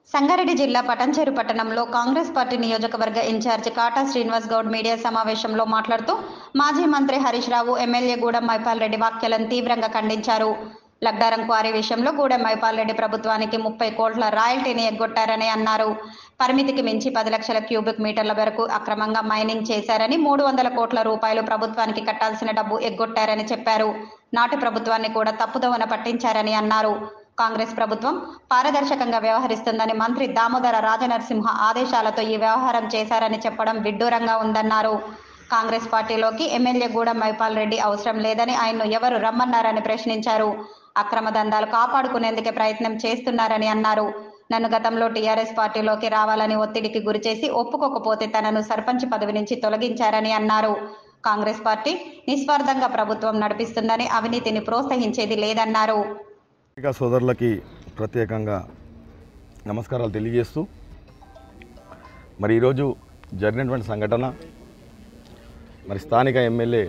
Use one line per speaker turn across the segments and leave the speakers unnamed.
సంగారెడ్డి జిల్లా పటంచెరు పట్టణంలో కాంగ్రెస్ పార్టీ నియోజకవర్గ ఇన్ఛార్జ్ కాటా శ్రీనివాస్ గౌడ్ మీడియా సమావేశంలో మాట్లాడుతూ మాజీ మంత్రి హరీష్ రావు ఎమ్మెల్యే గూడెం మైపాల్ రెడ్డి వ్యాఖ్యలను తీవ్రంగా ఖండించారు. లగ్డారం క్వారీ విషయంలో గూడెం మైపాల్ రెడ్డి ప్రభుత్వానికి 30 కోట్ల రాయల్టీని ఎగ్గొట్టారని అన్నారు. పరిమితికి మించి 10 లక్షల క్యూబిక్ మీటర్ల వరకు అక్రమంగా మైనింగ్ చేశారని, 300 కోట్ల రూపాయలు ప్రభుత్వానికి కట్టాల్సిన డబ్బు ఎగ్గొట్టారని చెప్పారు. నాటి ప్రభుత్వాన్ని కూడా తప్పుదోవన పట్టించారని అన్నారు. కాంగ్రెస్ ప్రభుత్వం పారదర్శకంగా వ్యవహరిస్తుందని మంత్రి దామోదర రాజనరసింహ ఆదేశాలతో ఈ వ్యవహారం చేశారని చెప్పడం విడ్డూరంగా ఉందన్నారు. కాంగ్రెస్ పార్టీలోకి ఎమ్మెల్యే గూడెం మైపాల్ రెడ్డి అవసరం లేదని, ఆయన్ను ఎవరు రమ్మన్నారని ప్రశ్నించారు. అక్రమ దందాలు కాపాడుకునేందుకే ప్రయత్నం చేస్తున్నారని అన్నారు. నన్ను గతంలో టీఆర్ఎస్ పార్టీలోకి రావాలని ఒత్తిడికి గురిచేసి ఒప్పుకోకపోతే తనను సర్పంచ్ పదవి నుంచి తొలగించారని అన్నారు. కాంగ్రెస్ పార్టీ నిస్వార్థంగా ప్రభుత్వం నడిపిస్తుందని, అవినీతిని ప్రోత్సహించేది లేదన్నారు.
సోదరులకి ప్రత్యేకంగా నమస్కారాలు తెలియజేస్తూ, మరి ఈరోజు జరిగినటువంటి సంఘటన, మరి స్థానిక ఎమ్మెల్యే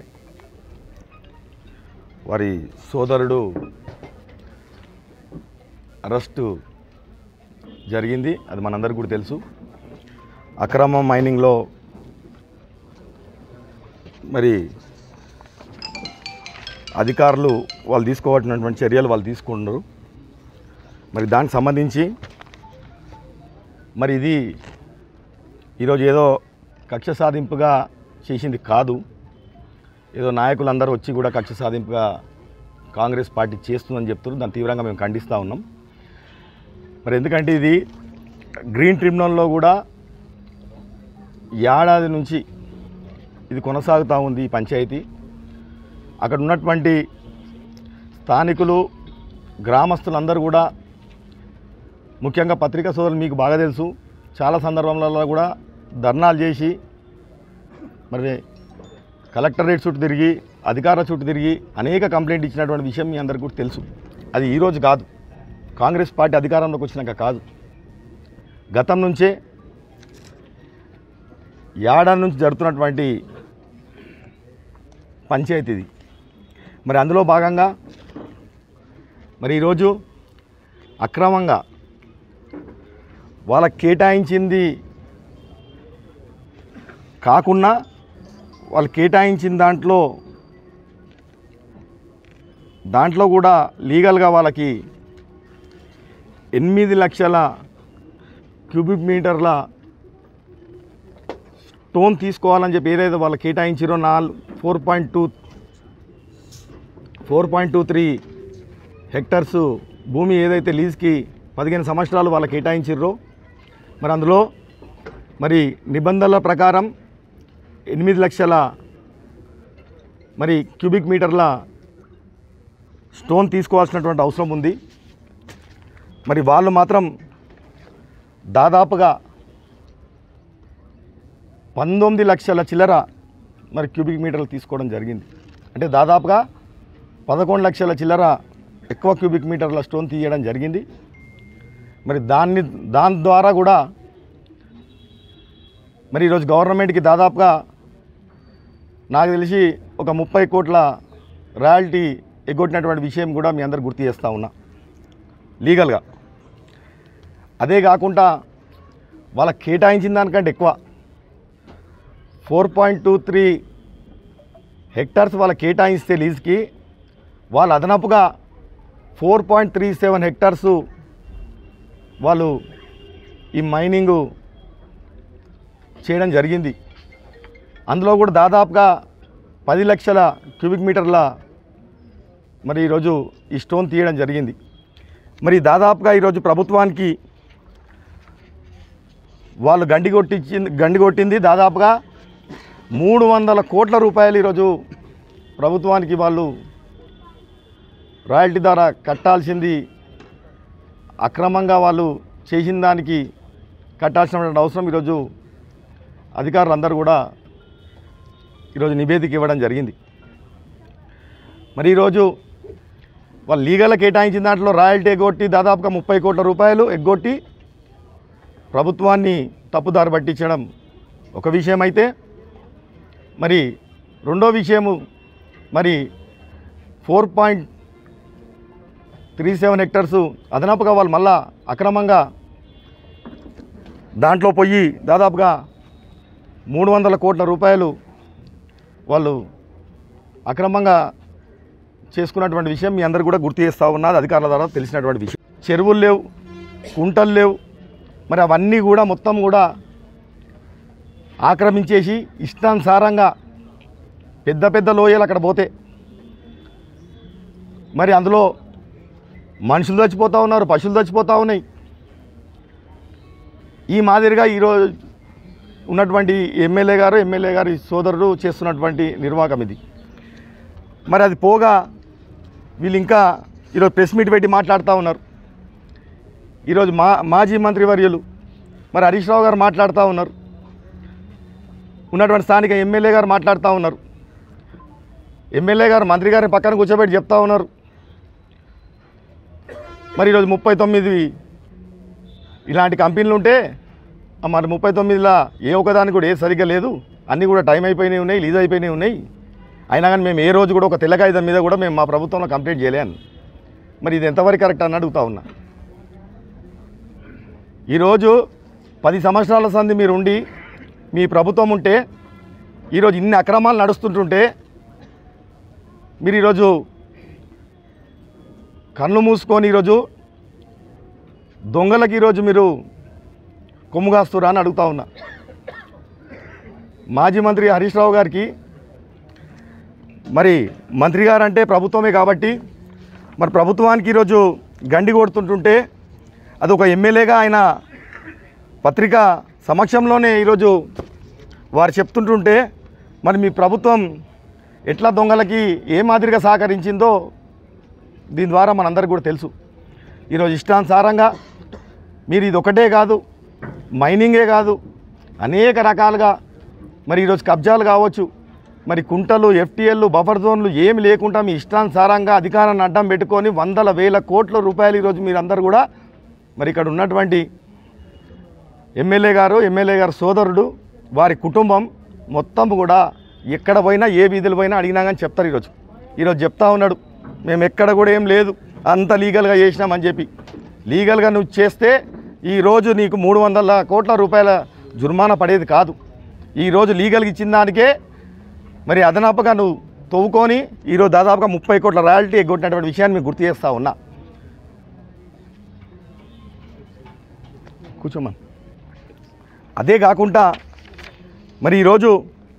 వారి సోదరుడు అరెస్టు జరిగింది. అది మనందరికీ కూడా తెలుసు. అక్రమ మైనింగ్లో మరి అధికారులు వాళ్ళు తీసుకోవాల్సినటువంటి చర్యలు వాళ్ళు తీసుకుంటున్నారు. మరి దానికి సంబంధించి మరి ఇది ఈరోజు ఏదో కక్ష సాధింపుగా చేసింది కాదు. ఏదో నాయకులందరూ వచ్చి కూడా కక్ష సాధింపుగా కాంగ్రెస్ పార్టీ చేస్తుందని చెప్తున్నారు. దాన్ని తీవ్రంగా మేము ఖండిస్తూ ఉన్నాం. మరి ఎందుకంటే ఇది గ్రీన్ ట్రిబ్యునల్లో కూడా ఏడాది నుంచి ఇది కొనసాగుతూ ఉంది ఈ పంచాయతీ. అక్కడ ఉన్నటువంటి స్థానికులు, గ్రామస్తులందరూ కూడా, ముఖ్యంగా పత్రికా సోదరులు మీకు బాగా తెలుసు, చాలా సందర్భాలలో కూడా ధర్నాలు చేసి మరి కలెక్టరేట్ చుట్టూ తిరిగి, అధికారుల చుట్టూ తిరిగి అనేక కంప్లైంట్ ఇచ్చినటువంటి విషయం మీ అందరికీ కూడా తెలుసు. అది ఈరోజు కాదు, కాంగ్రెస్ పార్టీ అధికారంలోకి వచ్చినాక కాదు, గతం నుంచే ఏడాది నుంచి జరుగుతున్నటువంటి పంచాయతీ ఇది. మరి అందులో భాగంగా మరి ఈరోజు అక్రమంగా వాళ్ళకి కేటాయించింది కాకుండా వాళ్ళు కేటాయించిన దాంట్లో కూడా లీగల్గా వాళ్ళకి 8 లక్షల క్యూబిక్ మీటర్ల స్టోన్ తీసుకోవాలని చెప్పి ఏదైతే వాళ్ళు కేటాయించారో 4.23 హెక్టర్స్ భూమి ఏదైతే లీజ్కి 15 సంవత్సరాలు వాళ్ళు కేటాయించారో, మరి అందులో మరి నిబంధనల ప్రకారం 8 లక్షల మరి క్యూబిక్ మీటర్ల స్టోన్ తీసుకోవాల్సినటువంటి అవసరం ఉంది. మరి వాళ్ళు మాత్రం దాదాపుగా 19 లక్షల చిల్లర మరి క్యూబిక్ మీటర్లు తీసుకోవడం జరిగింది. అంటే దాదాపుగా 11 లక్షల చిల్లర ఎక్కువ క్యూబిక్ మీటర్ల స్టోన్ తీయడం జరిగింది. మరి దాని ద్వారా కూడా మరి ఈరోజు గవర్నమెంట్కి దాదాపుగా నాకు తెలిసి ఒక 30 కోట్ల రాయల్టీ ఎగ్గొట్టినటువంటి విషయం కూడా మీ అందరు గుర్తు చేస్తూ ఉన్నా లీగల్గా. అదే కాకుండా వాళ్ళకి కేటాయించిన దానికంటే ఎక్కువ 4.23 హెక్టార్స్ వాళ్ళకి కేటాయిస్తే లీజ్కి, వాళ్ళు అదనపుగా 4.37 హెక్టార్స్ వాళ్ళు ఈ మైనింగు చేయడం జరిగింది. అందులో కూడా దాదాపుగా 10 లక్షల క్యూబిక్ మీటర్ల మరి ఈరోజు ఈ స్టోన్ తీయడం జరిగింది. మరి దాదాపుగా ఈరోజు ప్రభుత్వానికి వాళ్ళు గండిగొట్టింది దాదాపుగా 300 కోట్ల రూపాయలు ఈరోజు ప్రభుత్వానికి వాళ్ళు రాయల్టీ ద్వారా కట్టాల్సింది, అక్రమంగా వాళ్ళు చేసిన దానికి కట్టాల్సినటువంటి అవసరం ఈరోజు అధికారులందరూ కూడా ఈరోజు నివేదిక ఇవ్వడం జరిగింది. మరి ఈరోజు వాళ్ళు లీగల్గా కేటాయించిన దాంట్లో రాయల్టీ ఎగ్గొట్టి దాదాపుగా 30 కోట్ల రూపాయలు ఎగ్గొట్టి ప్రభుత్వాన్ని తప్పుదారి పట్టించడం ఒక విషయం అయితే, మరి రెండో విషయము మరి 4.37 హెక్టర్స్ అదనపుగా వాళ్ళు మళ్ళా అక్రమంగా దాంట్లో పోయి దాదాపుగా 300 కోట్ల రూపాయలు వాళ్ళు అక్రమంగా చేసుకున్నటువంటి విషయం మీ అందరూ కూడా గుర్తు చేస్తూ ఉన్నది, అధికారుల ద్వారా తెలిసినటువంటి విషయం. చెరువులు లేవు, కుంటలు లేవు, మరి అవన్నీ కూడా మొత్తం కూడా ఆక్రమించేసి ఇష్టానుసారంగా పెద్ద పెద్ద లోయలు అక్కడ పోతే మరి అందులో మనుషులు చచ్చిపోతూ ఉన్నారు, పశువులు చచ్చిపోతూ ఉన్నాయి. ఈ మాదిరిగా ఈరోజు ఉన్నటువంటి ఎమ్మెల్యే గారి సోదరుడు చేస్తున్నటువంటి నిర్వాహకం ఇది. మరి అది పోగా వీళ్ళు ఇంకా ఈరోజు ప్రెస్ మీట్ పెట్టి మాట్లాడుతూ ఉన్నారు. ఈరోజు మాజీ మంత్రివర్యులు మరి హరీష్ రావు గారు మాట్లాడుతూ ఉన్నారు, ఉన్నటువంటి స్థానిక ఎమ్మెల్యే గారు మాట్లాడుతూ ఉన్నారు. ఎమ్మెల్యే గారు మంత్రి గారిని పక్కన కూర్చోబెట్టి చెప్తా ఉన్నారు, మరి ఈరోజు 39 ఇలాంటి కంపెనీలు ఉంటే మరి 39లో ఏ ఒకదానికి కూడా ఏ సరిగ్గా లేదు, అన్నీ కూడా టైం అయిపోయినాయి ఉన్నాయి, లీజ్ అయిపోయినాయి ఉన్నాయి. అయినా కానీ మేము ఏ రోజు కూడా ఒక తెల్ల కాగితం మీద కూడా మేము మా ప్రభుత్వంలో కంప్లీట్ చేయలేను. మరి ఇది ఎంతవరకు కరెక్ట్ అని అడుగుతా ఉన్నా. ఈరోజు 10 సంవత్సరాల సంది మీరు ఉండి మీ ప్రభుత్వం ఉంటే ఈరోజు ఇన్ని అక్రమాలు నడుస్తుంటుంటే మీరు ఈరోజు కళ్ళు మూసుకొని ఈరోజు దొంగలకి ఈరోజు మీరు కొమ్ముగాస్తురా అని అడుగుతా ఉన్నా. మాజీ మంత్రి హరీష్ రావు గారికి మరి మంత్రి గారు అంటే ప్రభుత్వమే కాబట్టి మరి ప్రభుత్వానికి ఈరోజు గండి కొడుతుంటుంటే అది ఒక ఎమ్మెల్యేగా ఆయన పత్రిక సమక్షంలోనే ఈరోజు వారు చెప్తుంటుంటే మరి మీ ప్రభుత్వం ఎట్లా దొంగలకి ఏ మాదిరిగా సహకరించిందో దీని ద్వారా మనందరికీ కూడా తెలుసు. ఈరోజు ఇష్టానుసారంగా మీరు ఇది ఒకటే కాదు, మైనింగే కాదు, అనేక రకాలుగా మరి ఈరోజు కబ్జాలు కావచ్చు, మరి కుంటలు, ఎఫ్టీఎల్లు, బఫర్ జోన్లు ఏమి లేకుండా మీ ఇష్టానుసారంగా అధికారాన్ని అడ్డం పెట్టుకొని 100,000 కోట్ల రూపాయలు ఈరోజు మీరందరూ కూడా మరి ఇక్కడ ఉన్నటువంటి ఎమ్మెల్యే గారు సోదరుడు వారి కుటుంబం మొత్తం కూడా ఎక్కడ పోయినా ఏ వీధులు పోయినా అడిగినా కానీ చెప్తారు. ఈరోజు చెప్తా ఉన్నాడు, మేము ఎక్కడ కూడా ఏం లేదు, అంత లీగల్గా చేసినామని చెప్పి. లీగల్గా నువ్వు చేస్తే ఈరోజు నీకు 300 కోట్ల రూపాయల జుర్మానా పడేది కాదు. ఈరోజు లీగల్గా ఇచ్చిన దానికే మరి అదనపుగా నువ్వు తవ్వుకొని ఈరోజు దాదాపుగా 30 కోట్ల రాయల్టీ ఎగ్గొట్టినటువంటి విషయాన్ని మీకు గుర్తు చేస్తూ ఉన్నా. కూర్చోమని. అదే కాకుండా మరి ఈరోజు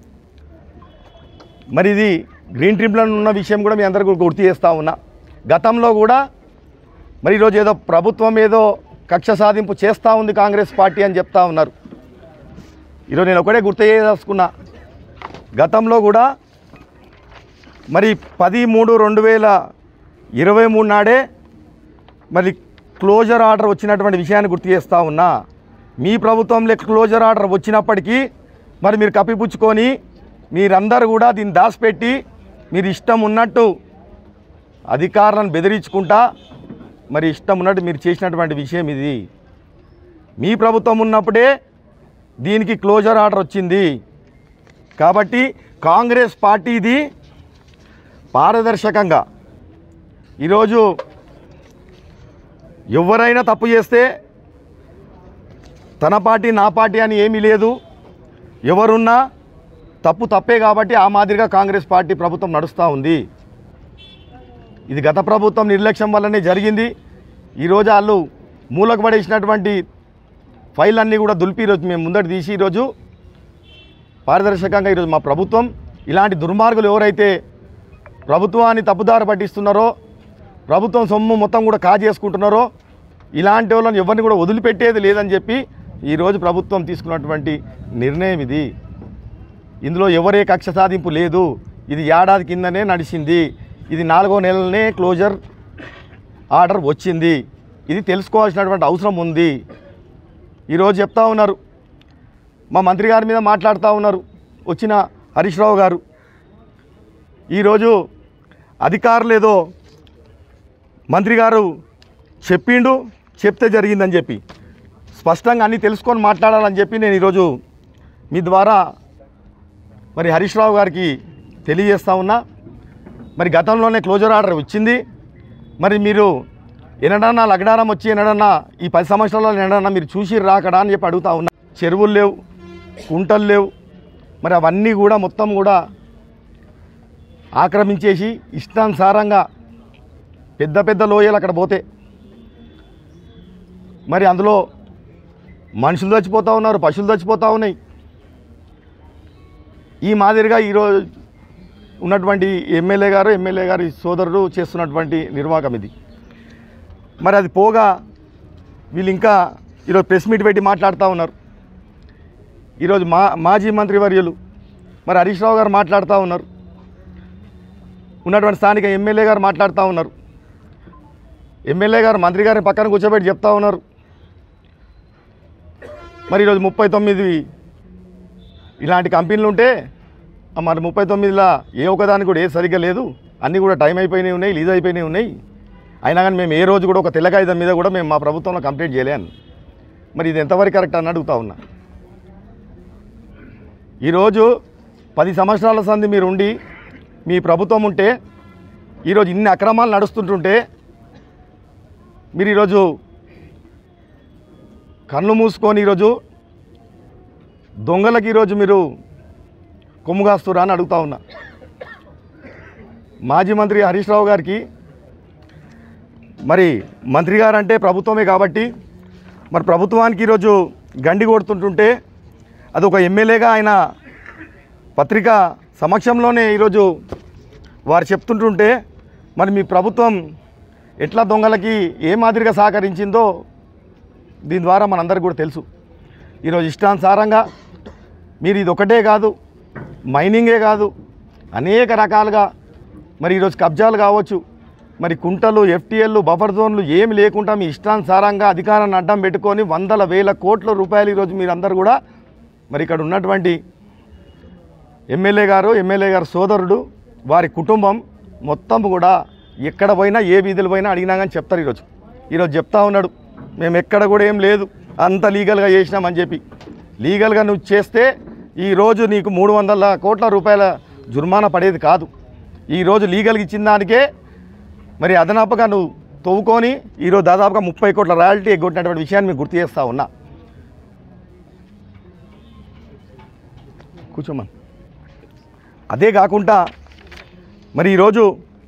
మరి ఇది గ్రీన్ ట్రిబ్యునల్ ఉన్న విషయం కూడా మీ అందరికీ గుర్తు చేస్తూ ఉన్నా. గతంలో కూడా మరి ఈరోజు ఏదో ప్రభుత్వం ఏదో కక్ష సాధింపు చేస్తూ ఉంది కాంగ్రెస్ పార్టీ అని చెప్తా ఉన్నారు. ఈరోజు నేను ఒకటే గుర్తు చేసుకున్నా, గతంలో కూడా మరి 10/3/2023 నాడే మరి క్లోజర్ ఆర్డర్ వచ్చినటువంటి విషయాన్ని గుర్తు చేస్తూ ఉన్నా. మీ ప్రభుత్వంలో క్లోజర్ ఆర్డర్ వచ్చినప్పటికీ మరి మీరు కప్పిపుచ్చుకొని మీరందరూ కూడా దీన్ని దాచిపెట్టి మీరు ఇష్టం ఉన్నట్టు అధికారులను బెదిరించుకుంటా మరి ఇష్టం ఉన్నట్టు మీరు చేసినటువంటి విషయం ఇది. మీ ప్రభుత్వం ఉన్నప్పుడే దీనికి క్లోజర్ ఆర్డర్ వచ్చింది. కాబట్టి కాంగ్రెస్ పార్టీది పారదర్శకంగా ఈరోజు ఎవరైనా తప్పు చేస్తే తన పార్టీ నా పార్టీ అని ఏమీ లేదు, ఎవరున్నా తప్పు తప్పే కాబట్టి ఆ మాదిరిగా కాంగ్రెస్ పార్టీ ప్రభుత్వం నడుస్తూ ఉంది. ఇది గత ప్రభుత్వం నిర్లక్ష్యం వల్లనే జరిగింది. ఈరోజు వాళ్ళు మూలకు పడేసినటువంటి ఫైల్ అన్నీ కూడా దులిపి ఈరోజు మేము ముందట తీసి ఈరోజు పారదర్శకంగా ఈరోజు మా ప్రభుత్వం ఇలాంటి దుర్మార్గులు ఎవరైతే ప్రభుత్వాన్ని తప్పుదారి పట్టిస్తున్నారో, ప్రభుత్వం సొమ్ము మొత్తం కూడా కాజేసుకుంటున్నారో ఇలాంటి వాళ్ళని ఎవరిని కూడా వదిలిపెట్టేది లేదని చెప్పి ఈరోజు ప్రభుత్వం తీసుకున్నటువంటి నిర్ణయం ఇది. ఇందులో ఎవరే కక్ష సాధింపు లేదు. ఇది ఏడాది కిందనే నడిచింది. ఇది 4వ నెలనే క్లోజర్ ఆర్డర్ వచ్చింది. ఇది తెలుసుకోవాల్సినటువంటి అవసరం ఉంది. ఈరోజు చెప్తా ఉన్నారు, మా మంత్రి గారి మీద మాట్లాడుతూ ఉన్నారు వచ్చిన హరీష్ రావు గారు. ఈరోజు అధికారులు ఏదో మంత్రి గారు చెప్తే జరిగిందని చెప్పి స్పష్టంగా అన్నీ తెలుసుకొని మాట్లాడాలని చెప్పి నేను ఈరోజు మీ ద్వారా మరి హరీష్ రావు గారికి తెలియజేస్తూ ఉన్నా. మరి గతంలోనే క్లోజర్ ఆర్డర్ వచ్చింది. మరి మీరు ఎన్నడన్నా లగ్నారం వచ్చి ఎన్నడన్నా ఈ 10 సంవత్సరాలలో ఎన్నడన్నా మీరు చూసి రాకడా అని చెప్పి అడుగుతా ఉన్నా. చెరువులు లేవు, కుంటలు లేవు, మరి అవన్నీ కూడా మొత్తం కూడా ఆక్రమించేసి ఇష్టానుసారంగా పెద్ద పెద్ద లోయలు అక్కడ పోతే మరి అందులో మనుషులు చచ్చిపోతూ ఉన్నారు, పశువులు చచ్చిపోతూ ఉన్నాయి. ఈ మాదిరిగా ఈరోజు ఉన్నటువంటి ఎమ్మెల్యే గారి సోదరుడు చేస్తున్నటువంటి నిర్వాహకం ఇది. మరి అది పోగా వీళ్ళు ఇంకా ఈరోజు ప్రెస్ మీట్ పెట్టి మాట్లాడుతూ ఉన్నారు. ఈరోజు మాజీ మంత్రి వర్యులు మరి హరీష్ రావు గారు మాట్లాడుతూ ఉన్నారు, ఉన్నటువంటి స్థానిక ఎమ్మెల్యే గారు మాట్లాడుతూ ఉన్నారు. ఎమ్మెల్యే గారు మంత్రి గారిని పక్కన కూర్చోబెట్టి చెప్తా ఉన్నారు, మరి ఈరోజు 39 ఇలాంటి కంపెనీలు ఉంటే మరి 39లో ఏ ఒకదానికి కూడా ఏ సరిగ్గా లేదు, అన్నీ కూడా టైం అయిపోయినాయి ఉన్నాయి, లీజ్ అయిపోయినాయి ఉన్నాయి. అయినా కానీ మేము ఏ రోజు కూడా ఒక తెల్ల కాగితం మీద కూడా మేము మా ప్రభుత్వంలో కంప్లీట్ చేయలేను. మరి ఇది ఎంతవరకు కరెక్ట్ అని అడుగుతా ఉన్నా. ఈరోజు 10 సంవత్సరాల సంది మీరు ఉండి మీ ప్రభుత్వం ఉంటే ఈరోజు ఇన్ని అక్రమాలు నడుస్తుంటుంటే మీరు ఈరోజు కళ్ళు మూసుకొని ఈరోజు దొంగలకి ఈరోజు మీరు కొమ్ముగాస్తురా అని అడుగుతా ఉన్నా. మాజీ మంత్రి హరీష్ రావు గారికి మరి మంత్రి గారు అంటే ప్రభుత్వమే కాబట్టి మరి ప్రభుత్వానికి ఈరోజు గండి కొడుతుంటుంటే అది ఒక ఎమ్మెల్యేగా ఆయన పత్రిక సమక్షంలోనే ఈరోజు వారు చెప్తుంటుంటే మరి మీ ప్రభుత్వం ఎట్లా దొంగలకి ఏ మాదిరిగా సహకరించిందో దీని ద్వారా మనందరికీ కూడా తెలుసు. ఈరోజు ఇష్టానుసారంగా మీరు ఇది ఒకటే కాదు, మైనింగే కాదు, అనేక రకాలుగా మరి ఈరోజు కబ్జాలు కావచ్చు, మరి కుంటలు, ఎఫ్టీఎల్లు, బఫర్ జోన్లు ఏమి లేకుండా మీ ఇష్టానుసారంగా అధికారాన్ని అడ్డం పెట్టుకొని వందల వేల కోట్ల రూపాయలు ఈరోజు మీరందరూ కూడా మరి ఇక్కడ ఉన్నటువంటి ఎమ్మెల్యే గారు సోదరుడు వారి కుటుంబం మొత్తం కూడా ఎక్కడ పోయినా ఏ వీధులు పోయినా అడిగినా కానీ చెప్తారు. ఈరోజు చెప్తా ఉన్నాడు, మేము ఎక్కడ కూడా ఏం లేదు, అంత లీగల్గా చేసినామని చెప్పి. లీగల్గా నువ్వు చేస్తే ఈరోజు నీకు 300 కోట్ల రూపాయల జుర్మానా పడేది కాదు. ఈరోజు లీగల్గా ఇచ్చిన దానికే మరి అదనపుగా నువ్వు తవ్వుకొని ఈరోజు దాదాపుగా 30 కోట్ల రాయల్టీ ఎగ్గొట్టినటువంటి విషయాన్ని మీకు గుర్తు చేస్తూ ఉన్నా. కూర్చోమని. అదే కాకుండా మరి ఈరోజు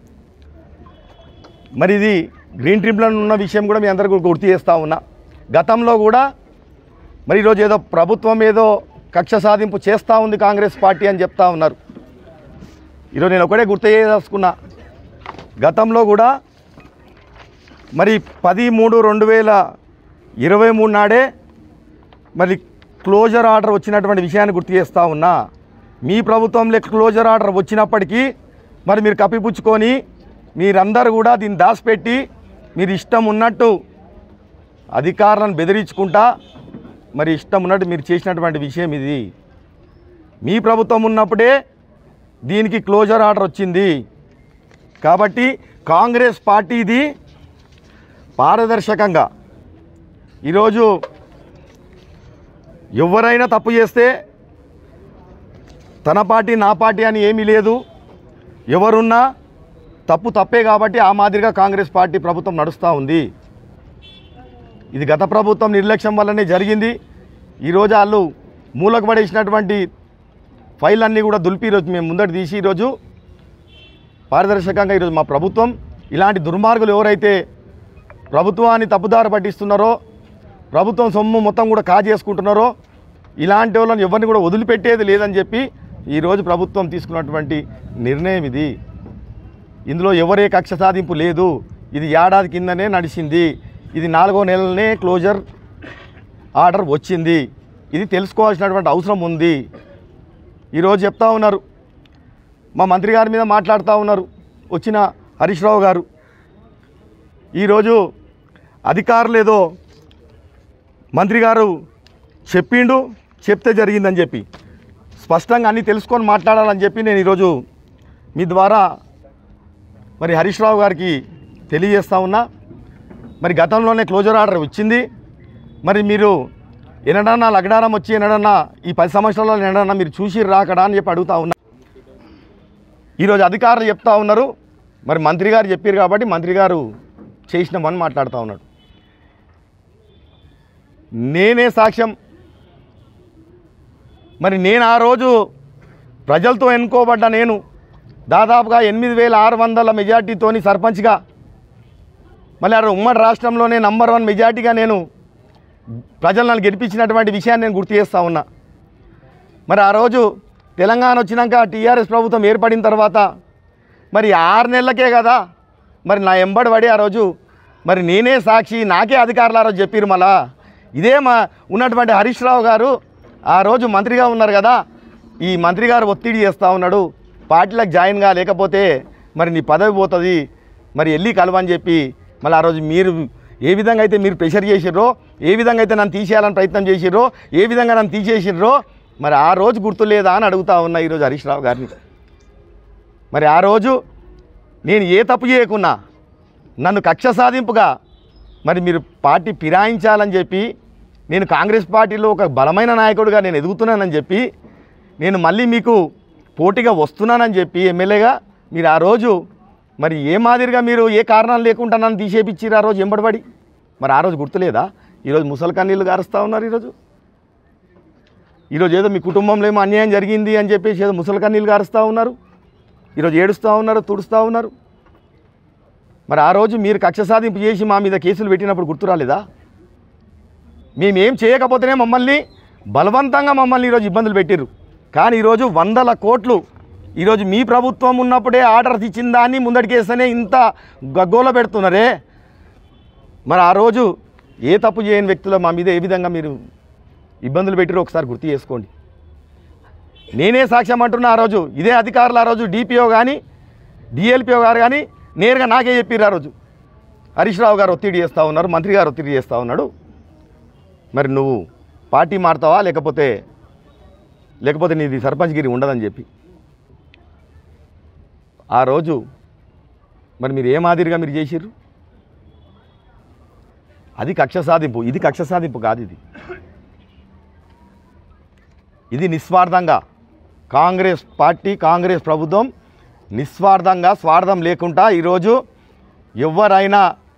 మరి ఇది గ్రీన్ ట్రిబ్యునల్ ఉన్న విషయం కూడా మీ అందరికీ గుర్తు చేస్తూ ఉన్నా. గతంలో కూడా మరి ఈరోజు ఏదో ప్రభుత్వం ఏదో కక్ష సాధింపు చేస్తూ ఉంది కాంగ్రెస్ పార్టీ అని చెప్తా ఉన్నారు. ఈరోజు నేను ఒకటే గుర్తు చేసుకున్నా, గతంలో కూడా మరి 10/3/2023 నాడే మరి క్లోజర్ ఆర్డర్ వచ్చినటువంటి విషయాన్ని గుర్తు చేస్తూ ఉన్నా. మీ ప్రభుత్వంలో క్లోజర్ ఆర్డర్ వచ్చినప్పటికీ మరి మీరు కప్పిపుచ్చుకొని మీరందరూ కూడా దీన్ని దాచిపెట్టి మీరు ఇష్టం ఉన్నట్టు అధికారులను బెదిరించుకుంటా మరి ఇష్టం ఉన్నట్టు మీరు చేసినటువంటి విషయం ఇది. మీ ప్రభుత్వం ఉన్నప్పుడే దీనికి క్లోజర్ ఆర్డర్ వచ్చింది. కాబట్టి కాంగ్రెస్ పార్టీ ఇది పారదర్శకంగా ఈరోజు ఎవరైనా తప్పు చేస్తే తన పార్టీ నా పార్టీ అని ఏమీ లేదు, ఎవరున్నా తప్పు తప్పే కాబట్టి ఆ మాదిరిగా కాంగ్రెస్ పార్టీ ప్రభుత్వం నడుస్తూ ఉంది. ఇది గత ప్రభుత్వం నిర్లక్ష్యం వల్లనే జరిగింది. ఈరోజు వాళ్ళు మూలకు పడేసినటువంటి ఫైల్ అన్నీ కూడా దులిపి ఈరోజు మేము ముందట తీసి ఈరోజు పారదర్శకంగా ఈరోజు మా ప్రభుత్వం ఇలాంటి దుర్మార్గులు ఎవరైతే ప్రభుత్వాన్ని తప్పుదారి పట్టిస్తున్నారో, ప్రభుత్వం సొమ్ము మొత్తం కూడా కాజేసుకుంటున్నారో ఇలాంటి వాళ్ళని ఎవరిని కూడా వదిలిపెట్టేది లేదని చెప్పి ఈరోజు ప్రభుత్వం తీసుకున్నటువంటి నిర్ణయం ఇది. ఇందులో ఎవరే కక్ష సాధింపు లేదు. ఇది ఏడాది కిందనే నడిచింది. ఇది 4వ నెలనే క్లోజర్ ఆర్డర్ వచ్చింది. ఇది తెలుసుకోవాల్సినటువంటి అవసరం ఉంది. ఈరోజు చెప్తా ఉన్నారు, మా మంత్రి గారి మీద మాట్లాడుతూ ఉన్నారు వచ్చిన హరీష్ రావు గారు. ఈరోజు అధికారులు ఏదో మంత్రి గారు చెప్తే జరిగిందని చెప్పి స్పష్టంగా అన్నీ తెలుసుకొని మాట్లాడాలని చెప్పి నేను ఈరోజు మీ ద్వారా మరి హరీష్ రావు గారికి తెలియజేస్తూ ఉన్నా. మరి గతంలోనే క్లోజర్ ఆర్డర్ వచ్చింది. మరి మీరు ఎన్నడన్నా లగ్నారం వచ్చి ఎన్నడన్నా ఈ 10 సంవత్సరాలలో ఎన్నడన్నా మీరు చూసి రాకడా అని చెప్పి అడుగుతా ఉన్నా. ఈరోజు అధికారులు చెప్తా ఉన్నారు, మరి మంత్రి గారు చెప్పారు కాబట్టి మంత్రి గారు చేసినామని మాట్లాడుతూ ఉన్నాడు. నేనే సాక్ష్యం. మరి నేను ఆ రోజు ప్రజలతో ఎన్నుకోబడ్డ నేను దాదాపుగా 8600 మెజార్టీతోని సర్పంచ్గా, మళ్ళీ ఆ ఉమ్మడి రాష్ట్రంలోనే నంబర్ 1 మెజార్టీగా నేను ప్రజలు నన్ను గెలిపించినటువంటి విషయాన్ని నేను గుర్తు చేస్తూ ఉన్నా. మరి ఆ రోజు తెలంగాణ వచ్చినాక టీఆర్ఎస్ ప్రభుత్వం ఏర్పడిన తర్వాత మరి 6 నెలలకే కదా మరి నా ఎంబడి పడి ఆ రోజు మరి నేనే సాక్షి, నాకే అధికారులు ఆ రోజు చెప్పారు. మళ్ళా ఇదే మా ఉన్నటువంటి హరీష్ రావు గారు ఆ రోజు మంత్రిగా ఉన్నారు కదా, ఈ మంత్రి గారు ఒత్తిడి చేస్తూ ఉన్నాడు, పార్టీలకు జాయిన్గా లేకపోతే మరి నీ పదవి పోతుంది, మరి వెళ్ళి కలవని చెప్పి మళ్ళీ ఆ రోజు మీరు ఏ విధంగా అయితే మీరు ప్రెషర్ చేసిర్రో, ఏ విధంగా అయితే నన్ను తీసేయాలని ప్రయత్నం చేసిర్రో, ఏ విధంగా నన్ను తీసేసిర్రో మరి ఆ రోజు గుర్తులేదా అని అడుగుతా ఉన్నా ఈరోజు హరీష్ రావు గారిని. మరి ఆ రోజు నేను ఏ తప్పు చేయకున్నా నన్ను కక్ష సాధింపుగా మరి మీరు పార్టీ ఫిరాయించాలని చెప్పి, నేను కాంగ్రెస్ పార్టీలో ఒక బలమైన నాయకుడిగా నేను ఎదుగుతున్నానని చెప్పి, నేను మళ్ళీ మీకు పోటీగా వస్తున్నానని చెప్పి ఎమ్మెల్యేగా మీరు ఆ రోజు మరి ఏ మాదిరిగా మీరు ఏ కారణాలు లేకుండా నన్ను తీసేపిచ్చిరు ఆ రోజు ఎంబడబడి. మరి ఆ రోజు గుర్తులేదా? ఈరోజు ముసలి కన్నీళ్ళు గారుస్తూ ఉన్నారు. ఈరోజు ఏదో మీ కుటుంబంలో ఏమో అన్యాయం జరిగింది అని చెప్పేసి ఏదో ముసలి కన్నీళ్ళు గారుస్తూ ఉన్నారు. ఈరోజు ఏడుస్తూ ఉన్నారు, తుడుస్తూ ఉన్నారు. మరి ఆ రోజు మీరు కక్ష సాధింపు చేసి మా మీద కేసులు పెట్టినప్పుడు గుర్తు రాలేదా? మేమేం చేయకపోతేనే మమ్మల్ని బలవంతంగా ఈరోజు ఇబ్బందులు పెట్టిర్రు. కానీ ఈరోజు 100 కోట్లు ఈరోజు మీ ప్రభుత్వం ఉన్నప్పుడే ఆర్డర్ ఇచ్చిన దాన్ని ముందడికేస్తేనే ఇంత గగ్గోల పెడుతున్నారే. మరి ఆ రోజు ఏ తప్పు చేయని వ్యక్తుల మా మీద ఏ విధంగా మీరు ఇబ్బందులు పెట్టిరో ఒకసారి గుర్తు చేసుకోండి. నేనే సాక్ష్యం అంటున్నా. ఆ రోజు ఇదే అధికారులు ఆ రోజు డిపిఓ కానీ డిఎల్పిఓ గారు కానీ నేరుగా నాకే చెప్పారు. ఆ రోజు హరీష్ రావు గారు ఒత్తిడి చేస్తూ ఉన్నారు, మంత్రి గారు ఒత్తిడి చేస్తూ ఉన్నాడు, మరి నువ్వు పార్టీ మారుతావా లేకపోతే నీది సర్పంచ్గిరి ఉండదని చెప్పి. ఆ రోజు మరి మీరు ఏ మాదిరిగా మీరు చేసిర్రు? అది కక్ష సాధింపు. ఇది కక్ష సాధింపు కాదు. ఇది నిస్వార్థంగా కాంగ్రెస్ పార్టీ, కాంగ్రెస్ ప్రభుత్వం నిస్వార్థంగా, స్వార్థం లేకుండా ఈరోజు ఎవరైనా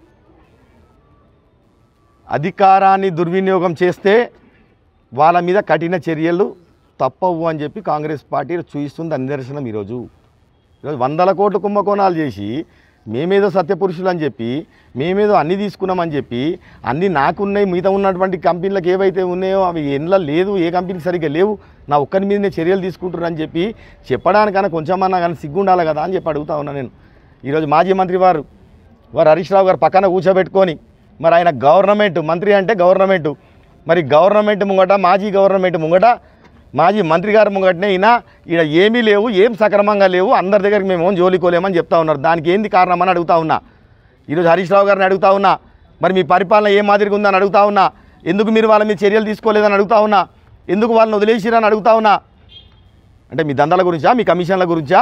అధికారాన్ని దుర్వినియోగం చేస్తే వాళ్ళ మీద కఠిన చర్యలు తప్పవు అని చెప్పి కాంగ్రెస్ పార్టీ చూపిస్తుంది నిదర్శనం. ఈరోజు 100 కోట్ల కుంభకోణాలు చేసి మేమేదో సత్యపురుషులు అని చెప్పి, మేమేదో అన్నీ తీసుకున్నామని చెప్పి, అన్నీ నాకున్నాయి, మిగతా ఉన్నటువంటి కంపెనీలకు ఏవైతే ఉన్నాయో అవి ఎండ్ల లేదు, ఏ కంపెనీకి సరిగ్గా లేవు, నా ఒక్కరి మీదనే చర్యలు తీసుకుంటున్నారు అని చెప్పి చెప్పడానికన్నా కొంచెమన్నా కానీ సిగ్గుండాలి కదా అని చెప్పి అడుగుతా ఉన్నా నేను. ఈరోజు మాజీ మంత్రి వారు హరీష్ రావు గారు పక్కన కూర్చోబెట్టుకొని మరి ఆయన గవర్నమెంట్ మంత్రి అంటే గవర్నమెంటు, మరి గవర్నమెంట్ ముంగట, మాజీ గవర్నమెంట్ ముంగట, మాజీ మంత్రి గారి ముంగటనే ఈయన ఏమీ లేవు, ఏం సక్రమంగా లేవు, అందరి దగ్గరికి మేము జోలికోలేమని చెప్తా ఉన్నారు. దానికి ఏంది కారణం అని అడుగుతా ఉన్నా. ఈరోజు హరీష్ రావు గారిని అడుగుతా ఉన్నా, మరి మీ పరిపాలన ఏ మాదిరిగా ఉందని అడుగుతా ఉన్నా. ఎందుకు మీరు వాళ్ళ మీద చర్యలు తీసుకోలేదని అడుగుతా ఉన్నా. ఎందుకు వాళ్ళని వదిలేసిరని అడుగుతా ఉన్నా. అంటే మీ దందాల గురించా, మీ కమిషన్ల గురించా,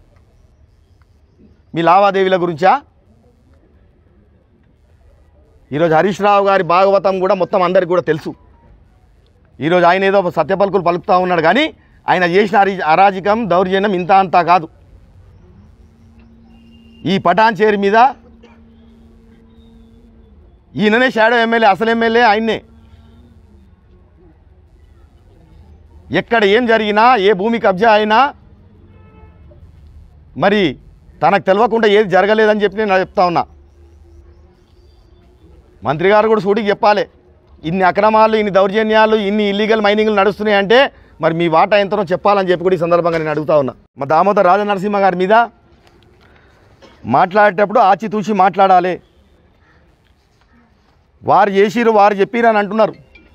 మీ లావాదేవీల గురించా? ఈరోజు హరీష్ రావు గారి భాగవతం కూడా మొత్తం అందరికీ కూడా తెలుసు. ఈరోజు ఆయన ఏదో సత్యపలుకులు పలుకుతూ ఉన్నాడు, కానీ ఆయన చేసిన అరాజకం, దౌర్జన్యం ఇంత అంతా కాదు. ఈ పటాన్ చేరి మీద ఈయననే షాడో ఎమ్మెల్యే, అసలు ఎమ్మెల్యే ఆయన్నే. ఎక్కడ ఏం జరిగినా, ఏ భూమి కబ్జా అయినా మరి తనకు తెలియకుండా ఏది జరగలేదని చెప్పి నేను చెప్తా ఉన్నా. మంత్రి గారు కూడా సూటికి చెప్పాలి, ఇన్ని అక్రమాలు, ఇన్ని దౌర్జన్యాలు, ఇన్ని ఇల్లీగల్ మైనింగ్లు నడుస్తున్నాయి అంటే మరి మీ వాటా ఎంతనో చెప్పాలని చెప్పి కూడా ఈ సందర్భంగా నేను అడుగుతా ఉన్నా. మా దామోదర్ రాజనరసింహ గారి మీద మాట్లాడేటప్పుడు ఆచితూచి మాట్లాడాలి. వారు చేసిరు, వారు చెప్పిరు అని అంటున్నారు.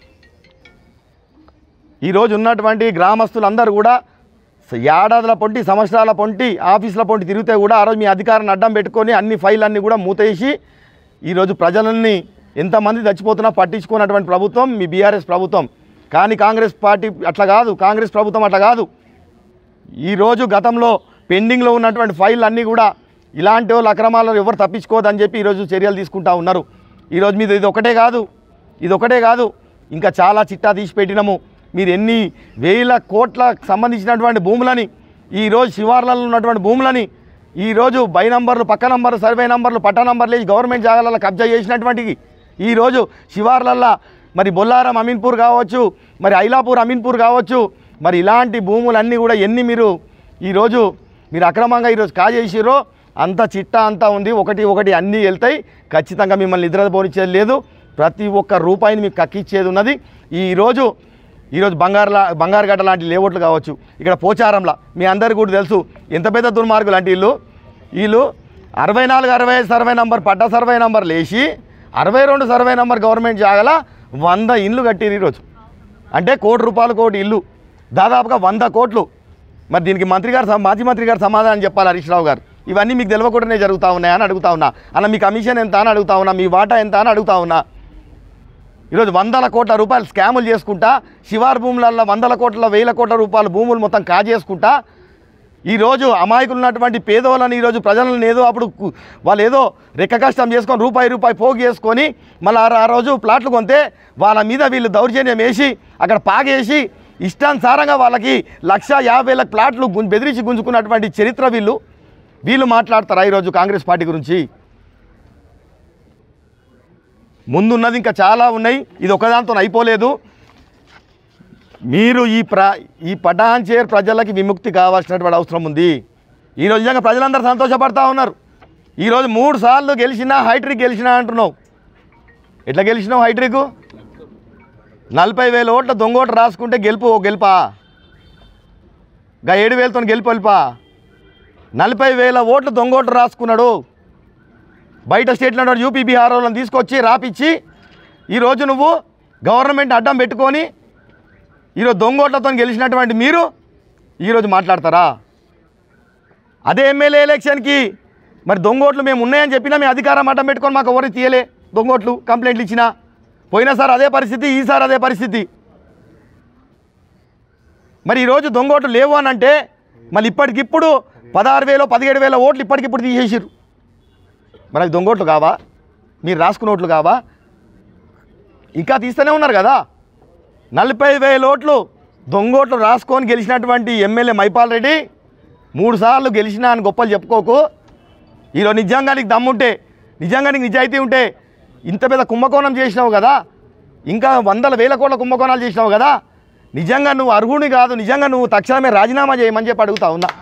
ఈరోజు ఉన్నటువంటి గ్రామస్తులందరూ కూడా ఏడాదుల పొంటి, సంవత్సరాల పొంటి, ఆఫీసుల పొంటి తిరిగితే కూడా ఆ రోజు మీ అధికారాన్ని అడ్డం పెట్టుకొని అన్ని ఫైళ్ళన్నీ కూడా మూతేసి ఈరోజు ప్రజలని ఎంతమంది చచ్చిపోతున్నా పట్టించుకున్నటువంటి ప్రభుత్వం మీ బీఆర్ఎస్ ప్రభుత్వం. కానీ కాంగ్రెస్ పార్టీ అట్లా కాదు, కాంగ్రెస్ ప్రభుత్వం అట్లా కాదు. ఈరోజు గతంలో పెండింగ్లో ఉన్నటువంటి ఫైళ్ళు అన్నీ కూడా ఇలాంటి వాళ్ళు అక్రమాలను ఎవరు తప్పించుకోవద్దని చెప్పి ఈరోజు చర్యలు తీసుకుంటూ ఉన్నారు. ఈరోజు మీద ఇది ఒకటే కాదు ఇంకా చాలా చిట్టా తీసి పెట్టినాము. మీరు ఎన్ని వేల కోట్లకు సంబంధించినటువంటి భూములని, ఈరోజు శివార్లలో ఉన్నటువంటి భూములని ఈరోజు బై నంబర్లు, పక్క నంబర్లు, సర్వే నంబర్లు, పట్టా నంబర్లు వేసి గవర్నమెంట్ జాగాలలో కబ్జా చేసినటువంటి ఈరోజు శివార్లల్లో మరి బొల్లారం అమీన్పూర్ కావచ్చు, మరి ఐలాపూర్ అమీన్పూర్ కావచ్చు, మరి ఇలాంటి భూములన్నీ కూడా ఎన్ని ఈరోజు మీరు అక్రమంగా ఈరోజు కాజేసిరో అంత చిట్టా అంతా ఉంది. ఒకటి ఒకటి అన్నీ వెళ్తాయి. ఖచ్చితంగా మిమ్మల్ని నిద్రపోనిచ్చేది లేదు. ప్రతి ఒక్క రూపాయిని మీకు కక్కిచ్చేది ఉన్నది. ఈరోజు బంగారుగడ్డ లాంటి లేఅవుట్లు కావచ్చు, ఇక్కడ పోచారంలా మీ అందరికీ కూడా తెలుసు ఎంత పెద్ద దుర్మార్గులు అంటే వీళ్ళు 64, 65 సర్వే నంబర్, పట్టా సర్వే నంబర్లు వేసి 62 సర్వే నంబర్ గవర్నమెంట్ జాగల 100 ఇండ్లు కట్టిరు ఈరోజు. అంటే ₹1 కోటి ఇల్లు, దాదాపుగా 100 కోట్లు. మరి దీనికి మాజీ మంత్రి గారు సమాధానం చెప్పాలి. హరీష్ రావు గారు ఇవన్నీ మీకు తెలియకుండానే జరుగుతూ ఉన్నాయని అడుగుతా ఉన్నా. అన్న మీ కమిషన్ ఎంత అని అడుగుతా ఉన్నా, మీ వాటా ఎంత అని అడుగుతా ఉన్నా. ఈరోజు 100 కోట్ల రూపాయలు స్కాములు చేసుకుంటా, శివార్ భూములలో 100 కోట్ల 1000 కోట్ల రూపాయల భూములు మొత్తం కాజేసుకుంటా ఈరోజు అమాయకులు ఉన్నటువంటి పేదవాళ్ళని ఈరోజు ప్రజలను ఏదో అప్పుడు వాళ్ళు ఏదో రెక్క కష్టం చేసుకొని రూపాయి పోగు చేసుకొని మళ్ళీ ఆ రోజు ప్లాట్లు కొంటే వాళ్ళ మీద వీళ్ళు దౌర్జన్యం వేసి అక్కడ పాగేసి ఇష్టానుసారంగా వాళ్ళకి 1,50,000 ప్లాట్లు బెదిరించి గుంజుకున్నటువంటి చరిత్ర వీళ్ళు మాట్లాడతారా ఈరోజు కాంగ్రెస్ పార్టీ గురించి? ముందున్నది ఇంకా చాలా ఉన్నాయి. ఇది ఒకదాంతో అయిపోలేదు. మీరు ఈ పటాన్చేరు ప్రజలకి విముక్తి కావాల్సినటువంటి అవసరం ఉంది. ఈరోజు నిజంగా ప్రజలందరూ సంతోషపడతా ఉన్నారు. ఈరోజు 3 సార్లు గెలిచినా, హైట్రిక్ గెలిచినా అంటున్నావు. ఎట్లా గెలిచినావు హైట్రిక్? 40,000 ఓట్ల దొంగోట్లు రాసుకుంటే గెలుపా? 7,000తో గెలుపా? 40,000 ఓట్లు దొంగోట్లు రాసుకున్నాడు. బయట స్టేట్లో యూపీ, బీహార్ వాళ్ళని తీసుకొచ్చి రాపిచ్చి ఈరోజు నువ్వు గవర్నమెంట్ అడ్డం పెట్టుకొని ఈరోజు దొంగోట్లతో గెలిచినటువంటి మీరు ఈరోజు మాట్లాడతారా? అదే ఎమ్మెల్యే ఎలక్షన్కి మరి దొంగోట్లు మేము ఉన్నాయని చెప్పినా మీ అధికారం అడ్డం పెట్టుకొని మాకు ఎవరు తీయలే దొంగోట్లు కంప్లైంట్లు ఇచ్చినా. పోయినసారి అదే పరిస్థితి, ఈసారి అదే పరిస్థితి. మరి ఈరోజు దొంగోట్లు లేవు అని అంటే మళ్ళీ ఇప్పటికిప్పుడు 16,000, 17,000 ఓట్లు ఇప్పటికిప్పుడు తీసేసారు. మరి అవి దొంగోట్లు కావా? మీరు రాసుకున్న ఓట్లు కావా? ఇంకా తీస్తూనే ఉన్నారు కదా. 40,000 ఓట్లు దొంగోట్లు రాసుకొని గెలిచినటువంటి ఎమ్మెల్యే మైపాల్ రెడ్డి 3 సార్లు గెలిచినా అని గొప్పలు చెప్పుకోకు. ఈరోజు నిజంగా నీకు దమ్ముంటే, నిజంగా నీకు నిజాయితీ ఉంటే ఇంత పెద్ద కుంభకోణం చేసినావు కదా, ఇంకా 100,000 కోట్ల కుంభకోణాలు చేసినావు కదా, నిజంగా నువ్వు అర్హుని కాదు, నిజంగా నువ్వు తక్షణమే రాజీనామా చేయమని చెప్పి అడుగుతా ఉన్నా.